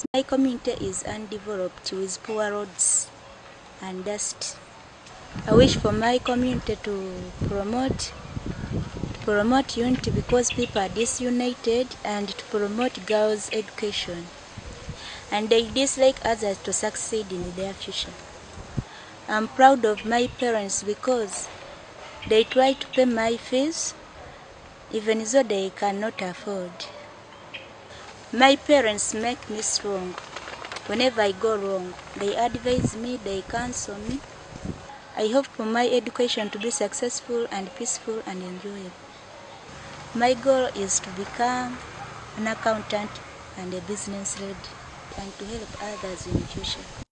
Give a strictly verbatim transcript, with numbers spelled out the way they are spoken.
My community is undeveloped with poor roads and dust. I wish for my community to promote to promote unity because people are disunited, and to promote girls' education. And they dislike others to succeed in their future. I'm proud of my parents because they try to pay my fees even though they cannot afford. My parents make me strong. Whenever I go wrong, they advise me, they counsel me. I hope for my education to be successful and peaceful and enjoyable. My goal is to become an accountant and a business lady and to help others in the future.